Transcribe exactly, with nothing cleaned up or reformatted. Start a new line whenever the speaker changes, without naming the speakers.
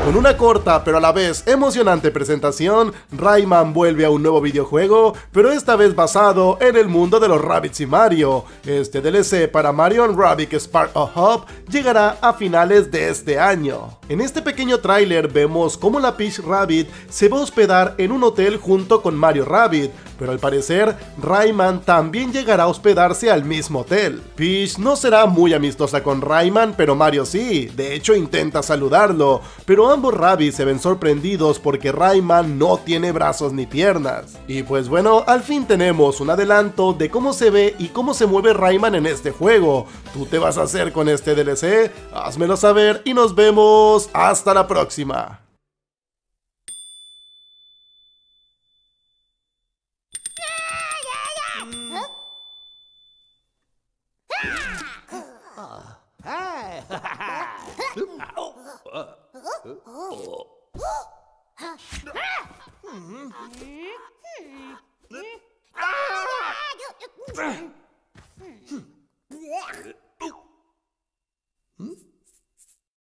Con una corta pero a la vez emocionante presentación, Rayman vuelve a un nuevo videojuego, pero esta vez basado en el mundo de los Rabbids y Mario. Este D L C para Mario and Rabbids Spark of Hope llegará a finales de este año. En este pequeño tráiler vemos cómo la Peach Rabbit se va a hospedar en un hotel junto con Mario Rabbid, pero al parecer Rayman también llegará a hospedarse al mismo hotel. Peach no será muy amistosa con Rayman, pero Mario sí, de hecho intenta saludarlo, pero ambos Rabbids se ven sorprendidos porque Rayman no tiene brazos ni piernas. Y pues bueno, al fin tenemos un adelanto de cómo se ve y cómo se mueve Rayman en este juego. ¿Tú te vas a hacer con este D L C? Házmelo saber y nos vemos hasta la próxima.
Ah!